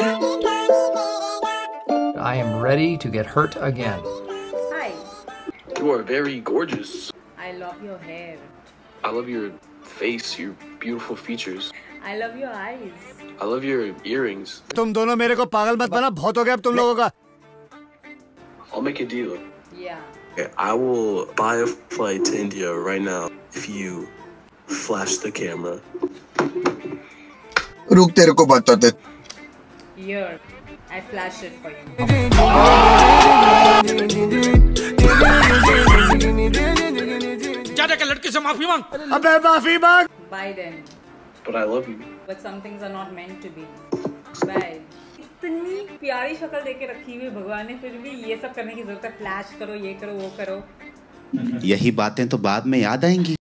I am ready to get hurt again. Hi. You are very gorgeous. I love your hair. I love your face, your beautiful features. I love your eyes. I love your earrings. तुम दोनों मेरे को पागल मत बना, बहुत हो गया अब तुम लोगों का। I'll make a deal. Yeah. Okay, I will buy a flight to India right now if you flash the camera. रुक तेरे को बताते। Here, I flash it for you. जाने का लड़की से माफी मांग। अबे माफी मांग। Bye then. But I love you. But some things are not meant to be. Bye. इतनी प्यारी शक्ल देके रखी हुई भगवान ने, फिर भी ये सब करने की जरूरत है? फ्लैश करो, ये करो, वो करो। यही बातें तो बाद में याद आएंगी।